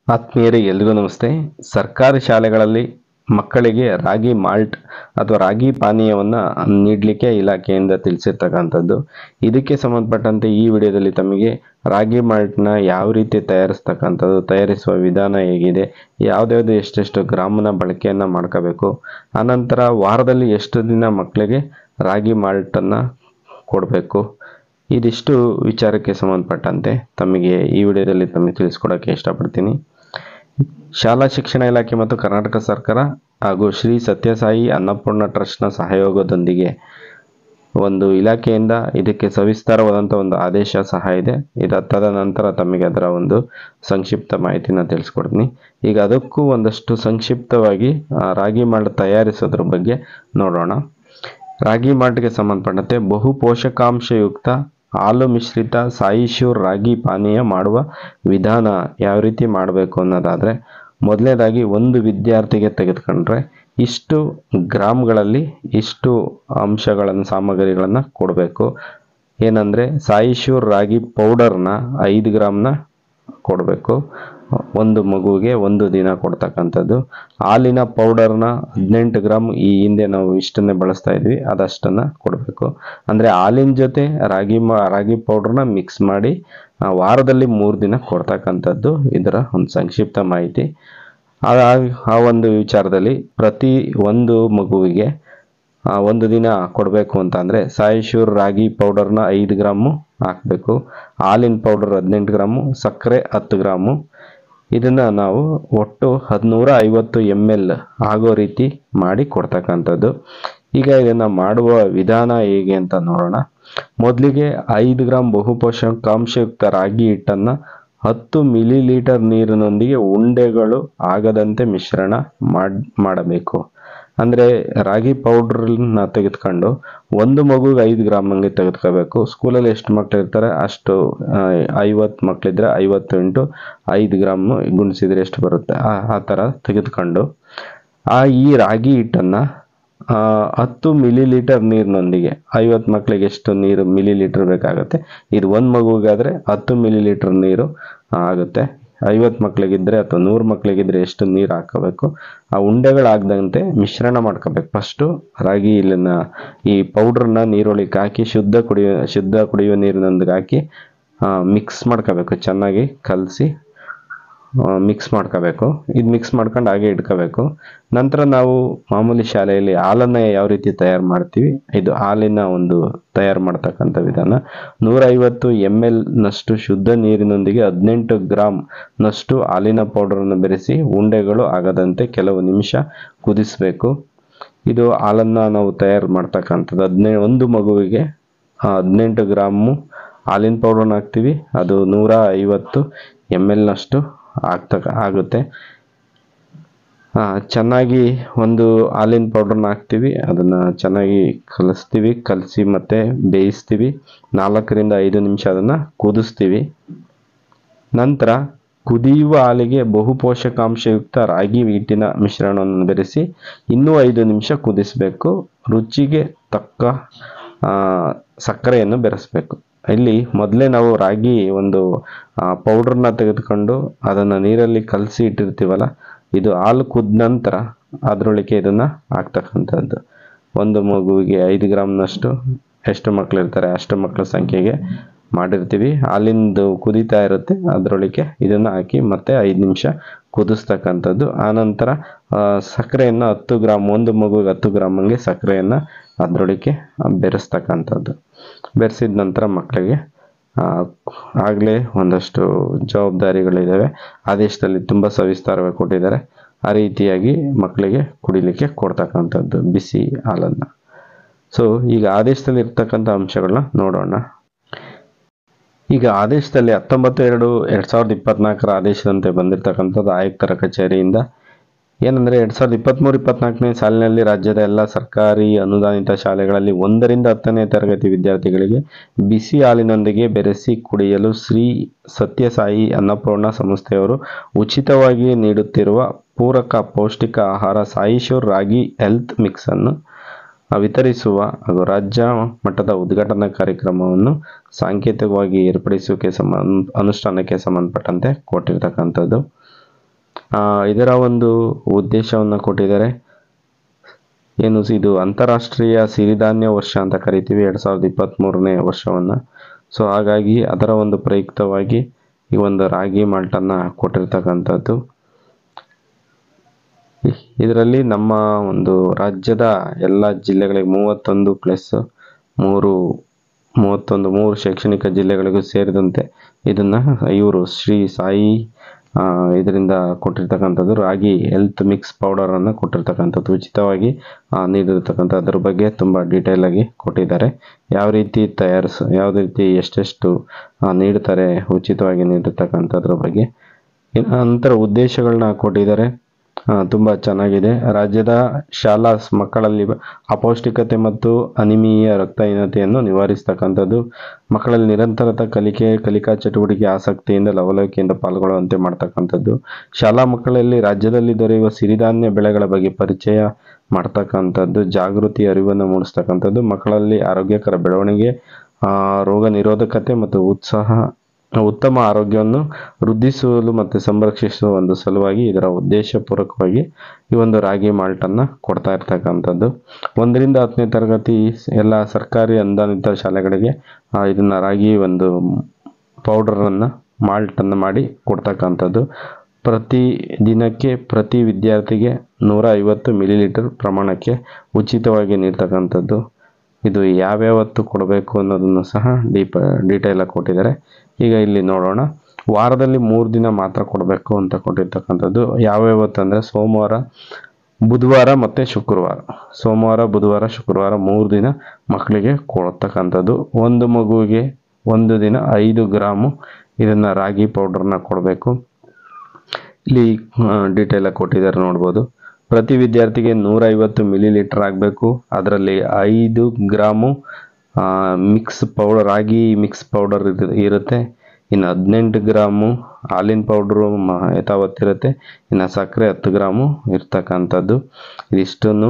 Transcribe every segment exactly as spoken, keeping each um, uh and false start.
ಆತ್ಮೀಯರೇ ಎಲ್ರಿಗೂ ನಮಸ್ತೆ. ಸರ್ಕಾರಿ ಶಾಲೆಗಳಲ್ಲಿ ಮಕ್ಕಳಿಗೆ ರಾಗಿ ಮಾಲ್ಟ್ ಅಥವಾ ರಾಗಿ ಪಾನೀಯವನ್ನು ನೀಡಲಿಕ್ಕೆ ಇಲಾಖೆಯಿಂದ ತಿಳಿಸಿರ್ತಕ್ಕಂಥದ್ದು. ಇದಕ್ಕೆ ಸಂಬಂಧಪಟ್ಟಂತೆ ಈ ವಿಡಿಯೋದಲ್ಲಿ ತಮಗೆ ರಾಗಿ ಮಾಲ್ಟ್ನ ಯಾವ ರೀತಿ ತಯಾರಿಸ್ತಕ್ಕಂಥದ್ದು, ತಯಾರಿಸುವ ವಿಧಾನ ಹೇಗಿದೆ, ಯಾವುದ್ಯಾವುದು ಎಷ್ಟೆಷ್ಟು ಗ್ರಾಮನ ಬಳಕೆಯನ್ನು ಮಾಡ್ಕೋಬೇಕು, ಆನಂತರ ವಾರದಲ್ಲಿ ಎಷ್ಟು ದಿನ ಮಕ್ಕಳಿಗೆ ರಾಗಿ ಮಾಲ್ಟನ್ನು ಕೊಡಬೇಕು, ಇದಿಷ್ಟು ವಿಚಾರಕ್ಕೆ ಸಂಬಂಧಪಟ್ಟಂತೆ ತಮಗೆ ಈ ವಿಡಿಯೋದಲ್ಲಿ ತಮಗೆ ತಿಳಿಸ್ಕೊಡೋಕ್ಕೆ ಇಷ್ಟಪಡ್ತೀನಿ. ಶಾಲಾ ಶಿಕ್ಷಣ ಇಲಾಖೆ ಮತ್ತು ಕರ್ನಾಟಕ ಸರ್ಕಾರ ಹಾಗೂ ಶ್ರೀ ಸತ್ಯಸಾಯಿ ಅನ್ನಪೂರ್ಣ ಟ್ರಸ್ಟ್ನ ಸಹಯೋಗದೊಂದಿಗೆ ಒಂದು ಇಲಾಖೆಯಿಂದ ಇದಕ್ಕೆ ಸವಿಸ್ತಾರವಾದಂಥ ಒಂದು ಆದೇಶ ಸಹ ಇದೆ. ಇದು ತದನಂತರ ತಮಗೆ ಅದರ ಒಂದು ಸಂಕ್ಷಿಪ್ತ ಮಾಹಿತಿನ ತಿಳಿಸ್ಕೊಡ್ತೀನಿ. ಈಗ ಅದಕ್ಕೂ ಒಂದಷ್ಟು ಸಂಕ್ಷಿಪ್ತವಾಗಿ ರಾಗಿ ಮಾಲ್ಟ್ ತಯಾರಿಸೋದ್ರ ಬಗ್ಗೆ ನೋಡೋಣ. ರಾಗಿ ಮಾಲ್ಟ್ಗೆ ಸಂಬಂಧಪಟ್ಟಂತೆ ಬಹು ಪೋಷಕಾಂಶಯುಕ್ತ ಹಾಲು ಮಿಶ್ರಿತ ಸಾಯಿ ಶ್ಯೂರ್ ರಾಗಿ ಪಾನೀಯ ಮಾಡುವ ವಿಧಾನ ಯಾವ ರೀತಿ ಮಾಡಬೇಕು ಅನ್ನೋದಾದರೆ, ಮೊದಲನೇದಾಗಿ ಒಂದು ವಿದ್ಯಾರ್ಥಿಗೆ ತೆಗೆದುಕೊಂಡ್ರೆ ಇಷ್ಟು ಗ್ರಾಮ್ಗಳಲ್ಲಿ ಇಷ್ಟು ಅಂಶಗಳನ್ನು ಸಾಮಗ್ರಿಗಳನ್ನು ಕೊಡಬೇಕು. ಏನಂದರೆ ಸಾಯಿ ಶ್ಯೂರ್ ರಾಗಿ ಪೌಡರ್ನ ಐದು ಗ್ರಾಮ್ನ ಕೊಡಬೇಕು ಒಂದು ಮಗುವಿಗೆ ಒಂದು ದಿನ ಕೊಡ್ತಕ್ಕಂಥದ್ದು. ಹಾಲಿನ ಪೌಡರ್ನ ಹದಿನೆಂಟು ಗ್ರಾಮ್, ಈ ಹಿಂದೆ ನಾವು ಇಷ್ಟನ್ನೇ ಬಳಸ್ತಾ ಇದ್ವಿ, ಅದಷ್ಟನ್ನು ಕೊಡಬೇಕು. ಅಂದರೆ ಹಾಲಿನ ಜೊತೆ ರಾಗಿ ಮಾ ರಾಗಿ ಪೌಡ್ರನ್ನ ಮಿಕ್ಸ್ ಮಾಡಿ ವಾರದಲ್ಲಿ ಮೂರು ದಿನ ಕೊಡ್ತಕ್ಕಂಥದ್ದು ಇದರ ಒಂದು ಸಂಕ್ಷಿಪ್ತ ಮಾಹಿತಿ. ಆ ಒಂದು ವಿಚಾರದಲ್ಲಿ ಪ್ರತಿ ಒಂದು ಮಗುವಿಗೆ ಒಂದು ದಿನ ಕೊಡಬೇಕು ಅಂತ ಅಂದರೆ ಸಾಯಿ ಶ್ಯೂರ್ ರಾಗಿ ಪೌಡರ್ನ ಐದು ಗ್ರಾಮು ಹಾಕಬೇಕು, ಹಾಲಿನ ಪೌಡರ್ ಹದಿನೆಂಟು ಗ್ರಾಮು, ಸಕ್ಕರೆ ಹತ್ತು ಗ್ರಾಮು. ಇದನ್ನು ನಾವು ಒಟ್ಟು ಹದಿನೂರ ಐವತ್ತು ಎಮ್ ಎಲ್ ಆಗೋ ರೀತಿ ಮಾಡಿ ಕೊಡ್ತಕ್ಕಂಥದ್ದು. ಈಗ ಇದನ್ನು ಮಾಡುವ ವಿಧಾನ ಹೇಗೆ ಅಂತ ನೋಡೋಣ. ಮೊದಲಿಗೆ ಐದು ಗ್ರಾಮ್ ಬಹುಪೋಷಕಾಂಶಯುಕ್ತ ರಾಗಿ ಹಿಟ್ಟನ್ನು ಹತ್ತು ಮಿಲಿ ಲೀಟರ್ ನೀರಿನೊಂದಿಗೆ ಉಂಡೆಗಳು ಆಗದಂತೆ ಮಿಶ್ರಣ ಮಾಡ್ ಮಾಡಬೇಕು. ಅಂದರೆ ರಾಗಿ ಪೌಡ್ರನ್ನ ತೆಗೆದುಕೊಂಡು ಒಂದು ಮಗುಗೆ ಐದು ಗ್ರಾಮ್ ಹಂಗೆ ತೆಗೆದುಕೋಬೇಕು. ಸ್ಕೂಲಲ್ಲಿ ಎಷ್ಟು ಮಕ್ಳು ಇರ್ತಾರೆ ಅಷ್ಟು, ಐವತ್ತು ಮಕ್ಕಳಿದ್ರೆ ಐವತ್ತು ಇಂಟು ಐದು ಗ್ರಾಮು ಗುಣಿಸಿದ್ರೆ ಎಷ್ಟು ಬರುತ್ತೆ ಆ ಆ ಥರ ತೆಗೆದುಕೊಂಡು ಆ ಈ ರಾಗಿ ಹಿಟ್ಟನ್ನು ಹತ್ತು ಮಿಲಿ ಲೀಟರ್ ನೀರಿನೊಂದಿಗೆ, ಐವತ್ತು ಮಕ್ಕಳಿಗೆ ಎಷ್ಟು ನೀರು ಮಿಲಿ ಲೀಟರ್ ಬೇಕಾಗುತ್ತೆ, ಇದು ಒಂದು ಮಗುಗಾದರೆ ಹತ್ತು ಮಿಲಿ ಲೀಟರ್ ನೀರು ಆಗುತ್ತೆ. ಐವತ್ತು ಮಕ್ಕಳಿಗಿದ್ರೆ ಅಥವಾ ನೂರು ಮಕ್ಕಳಿಗಿದ್ರೆ ಎಷ್ಟು ನೀರು ಹಾಕೋಬೇಕು, ಆ ಉಂಡೆಗಳಾಗದಂತೆ ಮಿಶ್ರಣ ಮಾಡ್ಕೋಬೇಕು. ಫಸ್ಟು ರಾಗಿ ಇಲ್ಲನ್ನ ಈ ಪೌಡ್ರನ್ನ ನೀರೊಳಗೆ ಹಾಕಿ ಶುದ್ಧ ಕುಡಿಯೋ ಶುದ್ಧ ಕುಡಿಯುವ ನೀರಿನೊಂದಿಗೆ ಹಾಕಿ ಮಿಕ್ಸ್ ಮಾಡ್ಕೋಬೇಕು, ಚೆನ್ನಾಗಿ ಕಲಸಿ ಮಿಕ್ಸ್ ಮಾಡ್ಕೋಬೇಕು. ಇದು ಮಿಕ್ಸ್ ಮಾಡ್ಕೊಂಡು ಹಾಗೆ ಇಟ್ಕೋಬೇಕು. ನಂತರ ನಾವು ಮಾಮೂಲಿ ಶಾಲೆಯಲ್ಲಿ ಹಾಲನ್ನು ಯಾವ ರೀತಿ ತಯಾರು ಮಾಡ್ತೀವಿ, ಇದು ಹಾಲಿನ ಒಂದು ತಯಾರು ಮಾಡ್ತಕ್ಕಂಥ ವಿಧಾನ. ನೂರೈವತ್ತು ಎಮ್ ಎಲ್ ನಷ್ಟು ಶುದ್ಧ ನೀರಿನೊಂದಿಗೆ ಹದಿನೆಂಟು ಗ್ರಾಮ್ ನಷ್ಟು ಹಾಲಿನ ಪೌಡರನ್ನು ಬೆರೆಸಿ ಉಂಡೆಗಳು ಆಗದಂತೆ ಕೆಲವು ನಿಮಿಷ ಕುದಿಸಬೇಕು. ಇದು ಹಾಲನ್ನು ನಾವು ತಯಾರು ಮಾಡ್ತಕ್ಕಂಥದ್ದು. ಹದಿನೈದು ಒಂದು ಮಗುವಿಗೆ ಹದಿನೆಂಟು ಗ್ರಾಮು ಹಾಲಿನ ಪೌಡ್ರನ್ನ ಹಾಕ್ತೀವಿ, ಅದು ನೂರ ಐವತ್ತು ಎಮ್ ಎಲ್ನಷ್ಟು ಆಗ್ತಕ್ಕ ಆಗುತ್ತೆ. ಚೆನ್ನಾಗಿ ಒಂದು ಹಾಲಿನ ಪೌಡ್ರನ್ನ ಹಾಕ್ತೀವಿ, ಅದನ್ನು ಚೆನ್ನಾಗಿ ಕಲಿಸ್ತೀವಿ, ಕಲಸಿ ಮತ್ತು ಬೇಯಿಸ್ತೀವಿ. ನಾಲ್ಕರಿಂದ ಐದು ನಿಮಿಷ ಅದನ್ನು ಕುದಿಸ್ತೀವಿ. ನಂತರ ಕುದಿಯುವ ಹಾಲಿಗೆ ಬಹುಪೋಷಕಾಂಶಯುಕ್ತ ರಾಗಿ ಹಿಟ್ಟಿನ ಮಿಶ್ರಣವನ್ನು ಬೆರೆಸಿ ಇನ್ನೂ ಐದು ನಿಮಿಷ ಕುದಿಸಬೇಕು. ರುಚಿಗೆ ತಕ್ಕ ಸಕ್ಕರೆಯನ್ನು ಬೆರೆಸಬೇಕು. ಇಲ್ಲಿ ಮೊದಲೇ ನಾವು ರಾಗಿ ಒಂದು ಪೌಡ್ರನ್ನ ತೆಗೆದುಕೊಂಡು ಅದನ್ನು ನೀರಲ್ಲಿ ಕಲಸಿ ಇಟ್ಟಿರ್ತೀವಲ್ಲ, ಇದು ಹಾಲು ಕುದ್ದ ನಂತರ ಅದರೊಳಗೆ ಇದನ್ನು ಹಾಕ್ತಕ್ಕಂಥದ್ದು. ಒಂದು ಮಗುವಿಗೆ ಐದು ಗ್ರಾಮ್ನಷ್ಟು ಎಷ್ಟು ಮಕ್ಕಳು ಇರ್ತಾರೆ ಅಷ್ಟು ಮಕ್ಕಳ ಸಂಖ್ಯೆಗೆ ಮಾಡಿರ್ತೀವಿ. ಹಾಲಿಂದು ಕುದೀತಾ ಇರುತ್ತೆ, ಅದರೊಳಗೆ ಇದನ್ನು ಹಾಕಿ ಮತ್ತೆ ಐದು ನಿಮಿಷ ಕುದಿಸ್ತಕ್ಕಂಥದ್ದು. ಆನಂತರ ಸಕ್ಕರೆಯನ್ನು ಹತ್ತು ಗ್ರಾಮ್ ಒಂದು ಮಗುವಿಗೆ ಹತ್ತು ಗ್ರಾಮ್ ಹಂಗೆ ಸಕ್ಕರೆಯನ್ನು ಅದರೊಳಗೆ ಬೆರೆಸ್ತಕ್ಕಂಥದ್ದು. ಬೆರೆಸಿದ ನಂತರ ಮಕ್ಕಳಿಗೆ ಆಗಲೇ ಒಂದಷ್ಟು ಜವಾಬ್ದಾರಿಗಳಿದ್ದಾವೆ, ಆದೇಶದಲ್ಲಿ ತುಂಬ ಸವಿಸ್ತಾರವಾಗಿ ಕೊಟ್ಟಿದ್ದಾರೆ. ಆ ರೀತಿಯಾಗಿ ಮಕ್ಕಳಿಗೆ ಕುಡಿಲಿಕ್ಕೆ ಕೊಡ್ತಕ್ಕಂಥದ್ದು ಬಿಸಿ ಹಾಲನ್ನು. ಸೊ ಈಗ ಆದೇಶದಲ್ಲಿ ಇರ್ತಕ್ಕಂಥ ಅಂಶಗಳನ್ನ ನೋಡೋಣ. ಈಗ ಆದೇಶದಲ್ಲಿ ಹತ್ತೊಂಬತ್ತು ಎರಡು ಎರಡು ಸಾವಿರದ ಇಪ್ಪತ್ನಾಲ್ಕರ ಆದೇಶದಂತೆ ಬಂದಿರತಕ್ಕಂಥದ್ದು ಆಯುಕ್ತರ ಕಚೇರಿಯಿಂದ ಏನಂದರೆ, ಎರಡು ಸಾವಿರದ ಇಪ್ಪತ್ತ್ಮೂರು ಇಪ್ಪತ್ನಾಲ್ಕನೇ ಸಾಲಿನಲ್ಲಿ ರಾಜ್ಯದ ಎಲ್ಲ ಸರ್ಕಾರಿ ಅನುದಾನಿತ ಶಾಲೆಗಳಲ್ಲಿ ಒಂದರಿಂದ ಹತ್ತನೇ ತರಗತಿ ವಿದ್ಯಾರ್ಥಿಗಳಿಗೆ ಬಿಸಿ ಹಾಲಿನೊಂದಿಗೆ ಬೆರೆಸಿ ಕುಡಿಯಲು ಶ್ರೀ ಸತ್ಯಸಾಯಿ ಅನ್ನಪೂರ್ಣ ಸಂಸ್ಥೆಯವರು ಉಚಿತವಾಗಿ ನೀಡುತ್ತಿರುವ ಪೂರಕ ಪೌಷ್ಟಿಕ ಆಹಾರ ಸಾಯಿ ಶ್ಯೂರ್ ರಾಗಿ ಹೆಲ್ತ್ ಮಿಕ್ಸನ್ನು ವಿತರಿಸುವ ಹಾಗೂ ರಾಜ್ಯ ಮಟ್ಟದ ಉದ್ಘಾಟನಾ ಕಾರ್ಯಕ್ರಮವನ್ನು ಸಾಂಕೇತಿಕವಾಗಿ ಏರ್ಪಡಿಸುವಿಕೆ ಸಂಬಂಧ ಅನುಷ್ಠಾನಕ್ಕೆ ಸಂಬಂಧಪಟ್ಟಂತೆ ಕೊಟ್ಟಿರ್ತಕ್ಕಂಥದ್ದು. ಇದರ ಒಂದು ಉದ್ದೇಶವನ್ನು ಕೊಟ್ಟಿದ್ದಾರೆ. ಏನು ಇದು ಅಂತಾರಾಷ್ಟ್ರೀಯ ಸಿರಿಧಾನ್ಯ ವರ್ಷ ಅಂತ ಕರಿತೀವಿ ಎರಡು ಸಾವಿರದ ಇಪ್ಪತ್ತ್ಮೂರನೇ ವರ್ಷವನ್ನು. ಸೊ ಹಾಗಾಗಿ ಅದರ ಒಂದು ಪ್ರಯುಕ್ತವಾಗಿ ಈ ಒಂದು ರಾಗಿ ಮಾಲ್ಟನ್ನು ಕೊಟ್ಟಿರ್ತಕ್ಕಂಥದ್ದು. ಇದರಲ್ಲಿ ನಮ್ಮ ಒಂದು ರಾಜ್ಯದ ಎಲ್ಲ ಜಿಲ್ಲೆಗಳಿಗೆ ಮೂವತ್ತೊಂದು ಪ್ಲಸ್ ಮೂರು ಮೂವತ್ತೊಂದು ಮೂರು ಶೈಕ್ಷಣಿಕ ಜಿಲ್ಲೆಗಳಿಗೂ ಸೇರಿದಂತೆ ಇದನ್ನು ಇವರು ಶ್ರೀ ಸಾಯಿ ಇದರಿಂದ ಕೊಟ್ಟಿರ್ತಕ್ಕಂಥದ್ದು ರಾಗಿ ಹೆಲ್ತ್ ಮಿಕ್ಸ್ ಪೌಡರನ್ನು ಕೊಟ್ಟಿರ್ತಕ್ಕಂಥದ್ದು ಉಚಿತವಾಗಿ ನೀಡಿರ್ತಕ್ಕಂಥ ಅದ್ರ ಬಗ್ಗೆ ತುಂಬ ಡೀಟೇಲಾಗಿ ಕೊಟ್ಟಿದ್ದಾರೆ. ಯಾವ ರೀತಿ ತಯಾರಿಸ ಯಾವ ರೀತಿ ಎಷ್ಟೆಷ್ಟು ನೀಡ್ತಾರೆ ಉಚಿತವಾಗಿ ನೀಡಿರ್ತಕ್ಕಂಥದ್ರ ಬಗ್ಗೆ ನಂತರ ಉದ್ದೇಶಗಳನ್ನ ಕೊಟ್ಟಿದ್ದಾರೆ. ತುಂಬ ಚೆನ್ನಾಗಿದೆ. ರಾಜ್ಯದ ಶಾಲಾ ಮಕ್ಕಳಲ್ಲಿ ಅಪೌಷ್ಟಿಕತೆ ಮತ್ತು ಅನಿಮಿಯ ರಕ್ತಹೀನತೆಯನ್ನು ನಿವಾರಿಸ್ತಕ್ಕಂಥದ್ದು, ಮಕ್ಕಳಲ್ಲಿ ನಿರಂತರತ ಕಲಿಕೆ ಕಲಿಕಾ ಚಟುವಟಿಕೆ ಆಸಕ್ತಿಯಿಂದ ಲವಲವಿಕೆಯಿಂದ ಪಾಲ್ಗೊಳ್ಳುವಂತೆ ಮಾಡ್ತಕ್ಕಂಥದ್ದು, ಶಾಲಾ ಮಕ್ಕಳಲ್ಲಿ ರಾಜ್ಯದಲ್ಲಿ ದೊರೆಯುವ ಸಿರಿಧಾನ್ಯ ಬೆಳೆಗಳ ಬಗ್ಗೆ ಪರಿಚಯ ಮಾಡ್ತಕ್ಕಂಥದ್ದು, ಜಾಗೃತಿ ಅರಿವನ್ನು ಮೂಡಿಸ್ತಕ್ಕಂಥದ್ದು, ಮಕ್ಕಳಲ್ಲಿ ಆರೋಗ್ಯಕರ ಬೆಳವಣಿಗೆ, ರೋಗ ನಿರೋಧಕತೆ ಮತ್ತು ಉತ್ಸಾಹ ಉತ್ತಮ ಆರೋಗ್ಯವನ್ನು ವೃದ್ಧಿಸುವಲು ಮತ್ತು ಸಂರಕ್ಷಿಸುವ ಒಂದು ಸಲುವಾಗಿ ಇದರ ಉದ್ದೇಶಪೂರ್ವಕವಾಗಿ ಈ ಒಂದು ರಾಗಿ ಮಾಲ್ಟನ್ನು ಕೊಡ್ತಾ ಇರ್ತಕ್ಕಂಥದ್ದು. ಒಂದರಿಂದ ಹತ್ತನೇ ತರಗತಿ ಎಲ್ಲ ಸರ್ಕಾರಿ ಅನುದಾನಿತ ಶಾಲೆಗಳಿಗೆ ಇದನ್ನು ರಾಗಿ ಒಂದು ಪೌಡರನ್ನು ಮಾಲ್ಟನ್ನು ಮಾಡಿ ಕೊಡ್ತಕ್ಕಂಥದ್ದು. ಪ್ರತಿ ದಿನಕ್ಕೆ ಪ್ರತಿ ವಿದ್ಯಾರ್ಥಿಗೆ ನೂರ ಐವತ್ತು ಮಿಲಿ ಲೀಟರ್ ಪ್ರಮಾಣಕ್ಕೆ ಉಚಿತವಾಗಿ ನೀಡ್ತಕ್ಕಂಥದ್ದು. ಇದು ಯಾವ್ಯಾವತ್ತು ಕೊಡಬೇಕು ಅನ್ನೋದನ್ನು ಸಹ ಡೀಪ ಡೀಟೇಲಾಗಿ ಕೊಟ್ಟಿದ್ದಾರೆ. ಈಗ ಇಲ್ಲಿ ನೋಡೋಣ. ವಾರದಲ್ಲಿ ಮೂರು ದಿನ ಮಾತ್ರ ಕೊಡಬೇಕು ಅಂತ ಕೊಟ್ಟಿರ್ತಕ್ಕಂಥದ್ದು. ಯಾವ್ಯಾವತ್ತು ಅಂದರೆ ಸೋಮವಾರ, ಬುಧವಾರ ಮತ್ತು ಶುಕ್ರವಾರ. ಸೋಮವಾರ, ಬುಧವಾರ, ಶುಕ್ರವಾರ ಮೂರು ದಿನ ಮಕ್ಕಳಿಗೆ ಕೊಡ್ತಕ್ಕಂಥದ್ದು. ಒಂದು ಮಗುವಿಗೆ ಒಂದು ದಿನ ಐದು ಗ್ರಾಮು ಇದನ್ನು ರಾಗಿ ಪೌಡರ್ನ ಕೊಡಬೇಕು. ಇಲ್ಲಿ ಡೀಟೇಲಾಗಿ ಕೊಟ್ಟಿದ್ದಾರೆ ನೋಡ್ಬೋದು. ಪ್ರತಿ ವಿದ್ಯಾರ್ಥಿಗೆ ನೂರೈವತ್ತು ಮಿಲಿ ಲೀಟರ್ ಆಗಬೇಕು. ಅದರಲ್ಲಿ ಐದು gram mix powder ragi mix powder ಇರುತ್ತೆ. ಇನ್ನು ಹದಿನೆಂಟು ಗ್ರಾಮು ಹಾಲಿನ ಪೌಡ್ರು ಯಥಾವತ್ತಿರುತ್ತೆ. ಇನ್ನು ಸಕ್ಕರೆ ಹತ್ತು ಗ್ರಾಮು ಇರ್ತಕ್ಕಂಥದ್ದು. ಇದಿಷ್ಟನ್ನು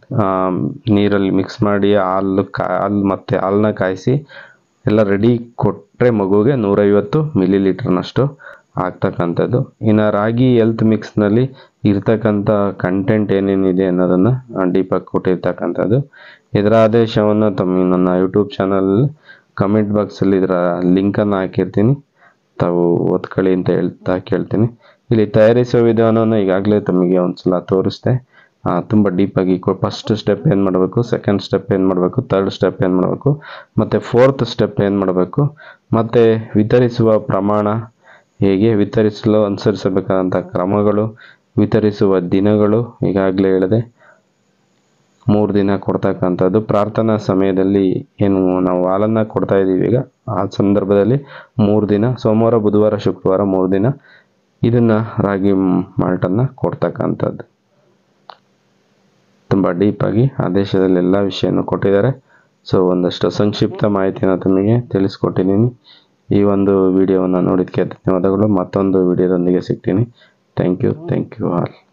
ನೀರಲ್ಲಿ ಮಿಕ್ಸ್ ಮಾಡಿ ಹಾಲು ಕಾ ಹಾಲು ಮತ್ತು ಹಾಲನ್ನ ಕಾಯಿಸಿ ಎಲ್ಲ ರೆಡಿ ಕೊಟ್ಟರೆ ಮಗುವಿಗೆ ನೂರೈವತ್ತು ಮಿಲಿ ಲೀಟರ್ನಷ್ಟು ಆಗ್ತಕ್ಕಂಥದ್ದು. ಇನ್ನು ರಾಗಿ ಹೆಲ್ತ್ ಮಿಕ್ಸ್ನಲ್ಲಿ ಇರ್ತಕ್ಕಂಥ ಕಂಟೆಂಟ್ ಏನೇನಿದೆ ಅನ್ನೋದನ್ನು ಡೀಪಾಗಿ ಕೊಟ್ಟಿರ್ತಕ್ಕಂಥದ್ದು. ಇದರ ಆದೇಶವನ್ನು ತಮ್ಮ ನನ್ನ ಯೂಟ್ಯೂಬ್ ಚಾನಲಲ್ಲಿ ಕಮೆಂಟ್ ಬಾಕ್ಸಲ್ಲಿ ಇದರ ಲಿಂಕನ್ನು ಹಾಕಿರ್ತೀನಿ, ತಾವು ಓದ್ಕೊಳ್ಳಿ ಅಂತ ಹೇಳ್ತಾ ಕೇಳ್ತೀನಿ. ಇಲ್ಲಿ ತಯಾರಿಸುವ ವಿಧಾನವನ್ನು ಈಗಾಗಲೇ ತಮಗೆ ಒಂದು ಸಲ ತೋರಿಸ್ದೆ. ತುಂಬ ಡೀಪಾಗಿ ಫಸ್ಟ್ ಸ್ಟೆಪ್ ಏನು ಮಾಡಬೇಕು, ಸೆಕೆಂಡ್ ಸ್ಟೆಪ್ ಏನು ಮಾಡಬೇಕು, ತರ್ಡ್ ಸ್ಟೆಪ್ ಏನು ಮಾಡಬೇಕು ಮತ್ತು ಫೋರ್ತ್ ಸ್ಟೆಪ್ ಏನು ಮಾಡಬೇಕು ಮತ್ತು ವಿತರಿಸುವ ಪ್ರಮಾಣ ಹೇಗೆ, ವಿತರಿಸಲು ಅನುಸರಿಸಬೇಕಾದಂಥ ಕ್ರಮಗಳು, ವಿತರಿಸುವ ದಿನಗಳು ಈಗಾಗಲೇ ಹೇಳಿದೆ. ಮೂರು ದಿನ ಕೊಡ್ತಕ್ಕಂಥದ್ದು. ಪ್ರಾರ್ಥನಾ ಸಮಯದಲ್ಲಿ ಏನು ನಾವು ಹಾಲನ್ನು ಕೊಡ್ತಾ ಇದ್ದೀವಿ ಈಗ, ಆ ಸಂದರ್ಭದಲ್ಲಿ ಮೂರು ದಿನ ಸೋಮವಾರ, ಬುಧವಾರ, ಶುಕ್ರವಾರ ಮೂರು ದಿನ ಇದನ್ನು ರಾಗಿ ಮಾಲ್ಟನ್ನು ಕೊಡ್ತಕ್ಕಂಥದ್ದು. ತುಂಬ ಡೀಪಾಗಿ ಆದೇಶದಲ್ಲಿ ಎಲ್ಲ ವಿಷಯವನ್ನು ಕೊಟ್ಟಿದ್ದಾರೆ. ಸೊ ಒಂದಷ್ಟು ಸಂಕ್ಷಿಪ್ತ ಮಾಹಿತಿಯನ್ನು ತಮಗೆ ತಿಳಿಸ್ಕೊಟ್ಟಿದ್ದೀನಿ. ಈ ಒಂದು ವಿಡಿಯೋವನ್ನು ನೋಡಿದ್ದಕ್ಕೆ ಧನ್ಯವಾದಗಳು. ಮತ್ತೊಂದು ವಿಡಿಯೋದೊಂದಿಗೆ ಸಿಗ್ತೀನಿ. Thank you thank you all.